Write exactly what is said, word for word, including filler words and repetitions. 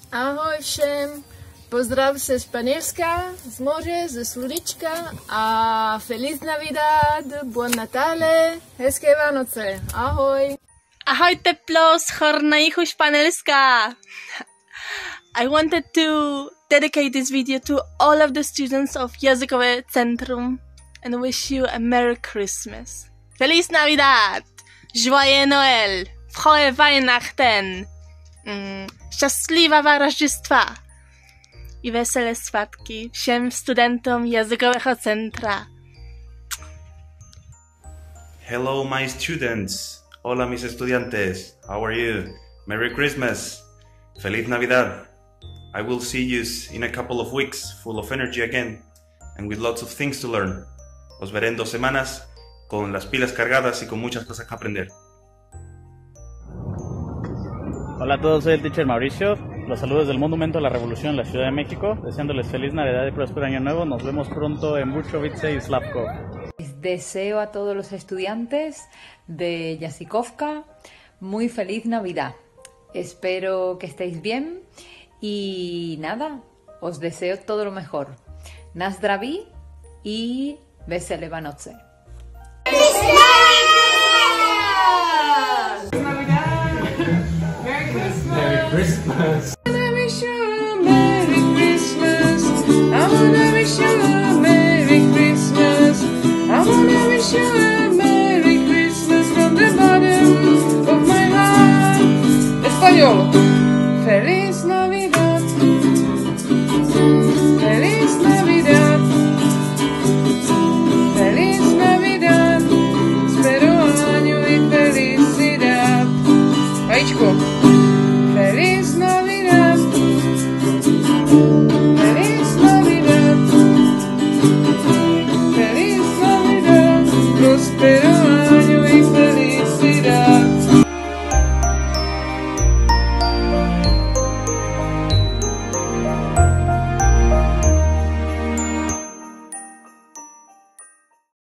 Ahoj všem, pozdrav se Španělska, z moře, ze sluníčka a Feliz Navidad, Buon Natale, hezké Vánoce, ahoj. Ahoj teplo z Horného Španělska. I wanted to dedicate this video to all of the students of Jazykové Centrum and wish you a Merry Christmas. Feliz Navidad, Joyeux Noël, Frohe Weihnachten, mm, šťastlivá Rождества i veselé svátky všem studentům Jazykového centra. Hello my students, hola mis estudiantes, how are you? Merry Christmas, Feliz Navidad. I will see you in a couple of weeks, full of energy again, and with lots of things to learn. Os veré en dos semanas, con las pilas cargadas y con muchas cosas que aprender. Hola a todos, soy el teacher Mauricio. Los saludos del Monumento a la Revolución en la Ciudad de México, deseándoles feliz Navidad y próspero año nuevo. Nos vemos pronto en Buchovice y Slavkov. Deseo a todos los estudiantes de Jazykovka muy feliz Navidad. Espero que estéis bien y nada, os deseo todo lo mejor. Na zdraví y veselé Vánoce. Merry Christmas! I wanna wish you a Merry Christmas. I wanna wish you a Merry Christmas. I wanna wish you a Merry Christmas from the bottom of my heart. Español. Feliz Navidad. Feliz Navidad. Feliz Navidad. Espero año y felicidad. Vajíčko. Feliz Navidad.